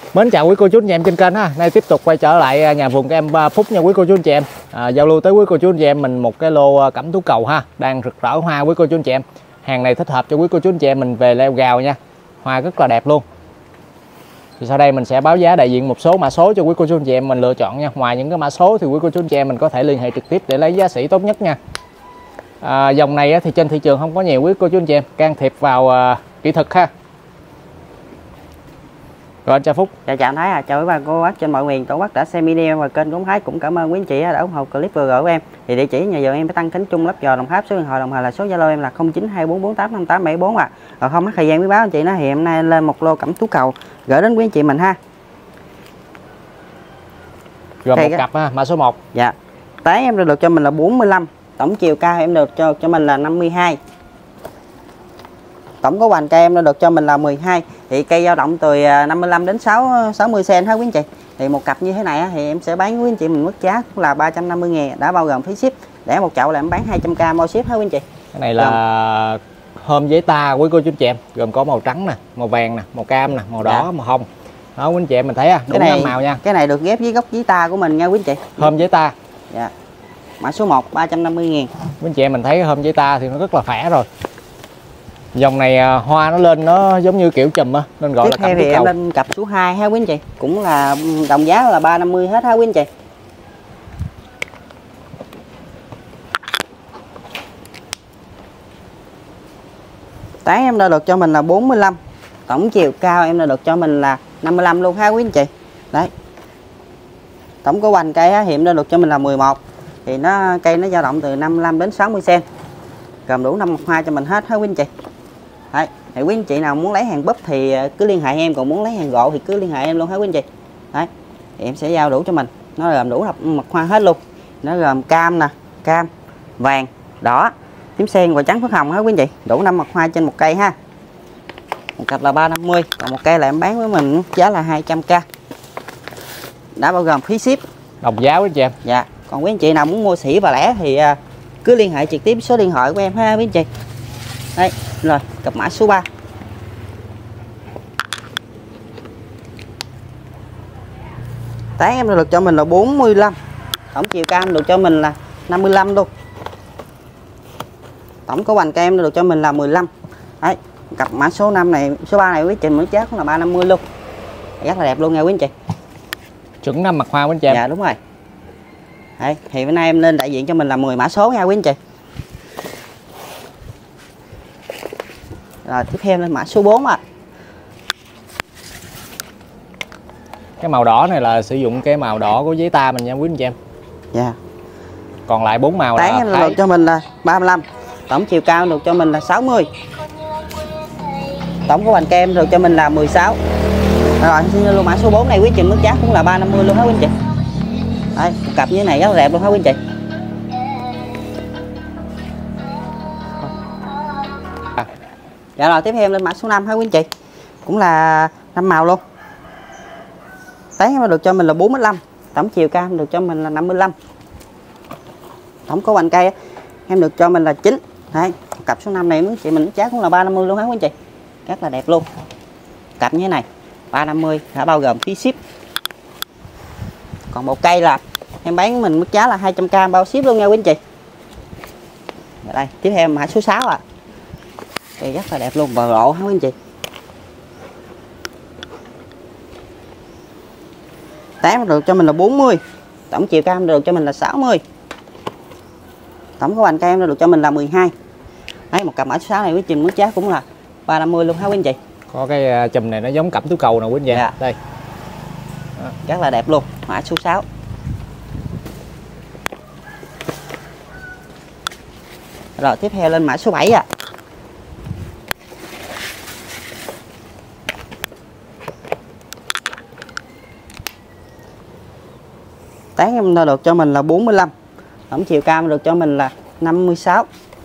Mến chào quý cô chú anh chị em trên kênh ha. Nay tiếp tục quay trở lại nhà vườn của em Phúc nha quý cô chú anh chị em. Giao lưu tới quý cô chú anh chị em mình một cái lô cẩm tú cầu ha, đang rực rỡ hoa quý cô chú anh chị em. Hàng này thích hợp cho quý cô chú anh chị em mình về leo gào nha. Hoa rất là đẹp luôn. Thì sau đây mình sẽ báo giá đại diện một số mã số cho quý cô chú anh chị em mình lựa chọn nha. Ngoài những cái mã số thì quý cô chú anh chị em mình có thể liên hệ trực tiếp để lấy giá sỉ tốt nhất nha. Dòng này thì trên thị trường không có nhiều quý cô chú anh chị em, can thiệp vào kỹ thuật ha. Rồi anh chào Phúc. Chào anh Thái, chào quý bà cô bác trên mọi miền tổ quốc đã xem video và kênh của ông Thái. Cũng cảm ơn quý anh chị đã ủng hộ clip vừa rồi của em. Thì địa chỉ nhà vườn em phải Tăng Khánh Trung, Lấp Vò, Đồng Tháp. Số điện thoại đồng thời là số Zalo em là 0924485874 ạ. Rồi không mất thời gian quý báo anh chị, nó thì hôm nay lên một lô cẩm tú cầu gửi đến quý anh chị mình ha. Rồi một cặp ha, mã số 1. Dạ. Tán em được cho mình là 45, tổng chiều cao em được cho mình là 52. Tổng có hoành cây em được cho mình là 12. Thì cây dao động từ 55 đến 60 cm ha quý anh chị. Thì một cặp như thế này thì em sẽ bán quý anh chị mình mức giá cũng là 350.000, đã bao gồm phí ship. Để một chậu là em bán 200k bao ship ha quý anh chị. Cái này là hôm giấy ta quý cô chú anh chị em, gồm có màu trắng nè, màu vàng nè, màu cam nè, màu đỏ, màu hồng. Đó quý anh chị em mình thấy đủ 5 màu nha. Cái này được ghép với gốc giấy ta của mình nha quý anh chị. Hôm giấy ta. Dạ. Mã số 1 350.000. Quý anh chị em mình thấy hôm giấy ta thì nó rất là khỏe rồi. Dòng này hoa nó lên nó giống như kiểu chùm á, nên gọi là cẩm tú cầu. Tiếp theo thì em lên cặp số 2 ha quý anh chị. Cũng là đồng giá là 350 hết ha quý anh chị. Tán em đã được cho mình là 45. Tổng chiều cao em đã được cho mình là 55 luôn ha quý anh chị. Đấy. Tổng có hoành cây thì em đã được cho mình là 11. Thì cây nó dao động từ 55 đến 60 cm. Gồm đủ 5 hoa cho mình hết ha quý anh chị. Đấy. Thì quý anh chị nào muốn lấy hàng búp thì cứ liên hệ em, còn muốn lấy hàng gỗ thì cứ liên hệ em luôn ha quý anh chị. Đấy. Thì em sẽ giao đủ cho mình. Nó gồm đủ mặt hoa hết luôn. Nó gồm cam nè, cam, vàng, đỏ, tím sen và trắng phớt hồng ha quý anh chị. Đủ 5 mặt hoa trên một cây ha. Một cặp là 350, còn một cây là em bán với mình giá là 200k. Đã bao gồm phí ship. Đồng giá quý anh chị em. Dạ. Còn quý anh chị nào muốn mua sỉ và lẻ thì cứ liên hệ trực tiếp số điện thoại của em ha quý anh chị. Đây, rồi, cặp mã số 3. Tán em được cho mình là 45. Tổng chiều cao em được cho mình là 55 luôn. Tổng có hoành cây em được cho mình là 15. Đấy, cặp mã số 5 này, số 3 này quý chị mức giá cũng là 350 luôn. Rất là đẹp luôn nha quý anh chị. Chuẩn 5 mặt hoa quý anh chị em. Dạ đúng rồi. Đấy, thì bữa nay em lên đại diện cho mình là 10 mã số nha quý anh chị. Rồi tiếp theo lên mã số 4 ạ. Cái màu đỏ này là sử dụng cái màu đỏ của giấy ta mình nha quý anh chị em. Dạ. Còn lại 4 màu Tán là được cho mình là 35. Tổng chiều cao được cho mình là 60. Tổng của hoành cây em được cho mình là 16. Rồi xin luôn mã số 4 này quý chị mức giá cũng là 350 luôn hả quý anh chị. Đấy, một cặp như thế này rất là đẹp luôn hả quý anh chị. Dạ rồi tiếp theo lên mã số 5 hả quý anh chị. Cũng là 5 màu luôn. Tán em được cho mình là 45. Tổng chiều cao em được cho mình là 55. Tổng có hoành cây em được cho mình là 9. Đấy, cặp số 5 này chị mình giá cũng là 350 luôn hả quý anh chị. Rất là đẹp luôn. Cặp như thế này 350 đã bao gồm phí ship. Còn một cây là em bán mình mức giá là 200k bao ship luôn nha quý anh chị. Ở đây tiếp theo mã số 6 ạ. Đây rất là đẹp luôn, bờ rộ hả quý anh chị. Tán được cho mình là 40. Tổng chiều cao được cho mình là 60. Tổng của hoành cây em được cho mình là 12. Đấy, một cặp mã số 6 này quý trình mức giá cũng là 350 luôn hả quý anh chị. Có cái chùm này nó giống cẩm tú cầu nè quý anh chị. Dạ. Đây. Rất là đẹp luôn, mã số 6. Rồi tiếp theo lên mã số 7 ạ. Tán em được cho mình là 45. Tổng chiều cao được cho mình là 56.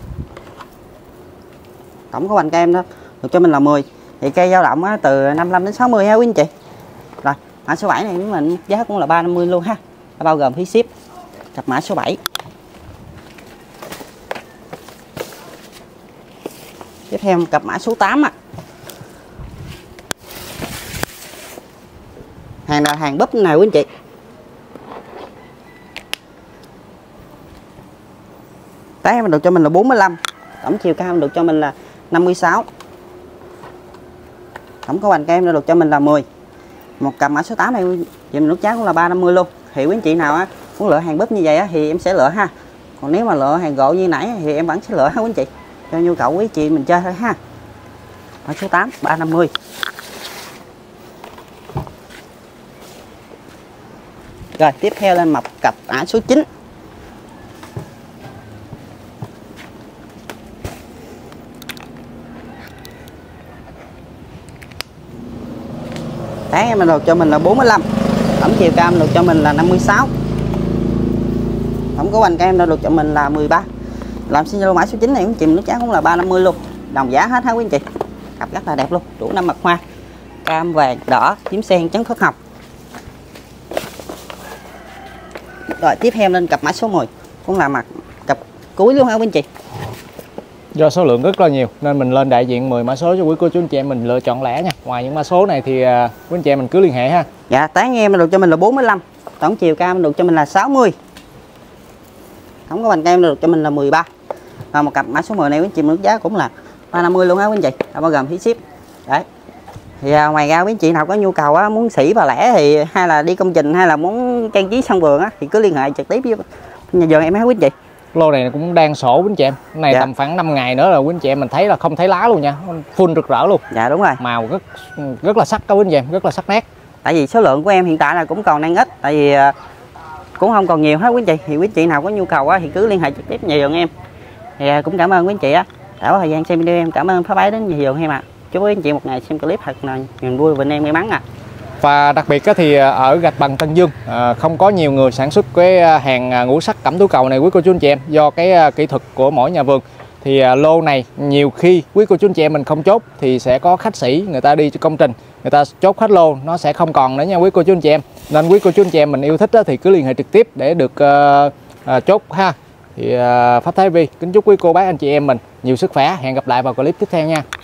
Tổng có hoành cây em đó được cho mình là 10. Thì cây dao động từ 55 đến 60 ha quý anh chị. Rồi mã số 7 này với mình giá cũng là 350 luôn ha, bao gồm phí ship. Cặp mã số 7. Tiếp theo cặp mã số 8 ạ. Hàng là hàng búp này quý anh chị. Tán em được cho mình là 45. Tổng chiều cao em được cho mình là 56. Tổng có hoành cây em được cho mình là 10. Một cặp mã số 8 này thì mình nút giá cũng là 350 luôn. Thì quý anh chị nào á muốn lựa hàng búp như vậy á, thì em sẽ lựa ha. Còn nếu mà lựa hàng gỗ như nãy thì em vẫn sẽ lựa ha quý anh chị. Cho nhu cầu quý chị mình chơi thôi ha. Mã số 8 350. Rồi tiếp theo lên một cặp mã số 9. Tán em được cho mình là 45. Tổng chiều cao em được cho mình là 56. Tổng có hoành cây em được cho mình là 13. Làm xin Zalo mã số 9 này quý anh chị nước giá cũng là 350 luôn. Đồng giá hết ha quý anh chị. Cặp rất là đẹp luôn, đủ 5 mặt hoa. Cam, vàng, đỏ, tím sen, trắng phất hồng. Rồi tiếp theo lên cặp mã số 10. Cũng là mặt cặp cuối luôn ha quý anh chị. Do số lượng rất là nhiều nên mình lên đại diện 10 mã số cho quý cô chú anh chị em mình lựa chọn lẻ nha. Ngoài những mã số này thì quý anh chị em mình cứ liên hệ ha. Dạ, tán em được cho mình là 45. Tổng chiều cao được cho mình là 60. Tổng có hoành cây em được cho mình là 13. Và một cặp mã số 10 này quý anh chị nước giá cũng là 350 luôn á quý anh chị, bao gồm phí ship. Đấy. Thì ngoài ra quý anh chị nào có nhu cầu á, muốn sỉ và lẻ thì hay là đi công trình hay là muốn trang trí sân vườn á thì cứ liên hệ trực tiếp với nhà vườn em ha quý anh chị. Lô này cũng đang sổ quý anh chị em. Cái này tầm khoảng 5 ngày nữa là quý anh chị em mình thấy là không thấy lá luôn nha. Full rực rỡ luôn. Dạ đúng rồi. Màu rất là sắc đó quý anh chị em, rất là sắc nét. Tại vì số lượng của em hiện tại là cũng còn đang ít, tại vì cũng không còn nhiều hết quý anh chị. Thì quý anh chị nào có nhu cầu á thì cứ liên hệ trực tiếp nhà vườn em. Thì cũng cảm ơn quý anh chị á đã có thời gian xem video em. Cảm ơn Pháp Ái đến nhà vườn em ạ. Chúc quý anh chị một ngày xem clip thật là niềm vui và anh em may mắn ạ. Và đặc biệt thì ở Gạch Bằng Tân Dương không có nhiều người sản xuất cái hàng ngũ sắc cẩm tú cầu này quý cô chú anh chị em, do cái kỹ thuật của mỗi nhà vườn. Thì lô này nhiều khi quý cô chú anh chị em mình không chốt thì sẽ có khách sĩ người ta đi cho công trình, người ta chốt hết lô nó sẽ không còn nữa nha quý cô chú anh chị em. Nên quý cô chú anh chị em mình yêu thích thì cứ liên hệ trực tiếp để được chốt ha. Thì Pháp Thái Vi kính chúc quý cô bác anh chị em mình nhiều sức khỏe. Hẹn gặp lại vào clip tiếp theo nha.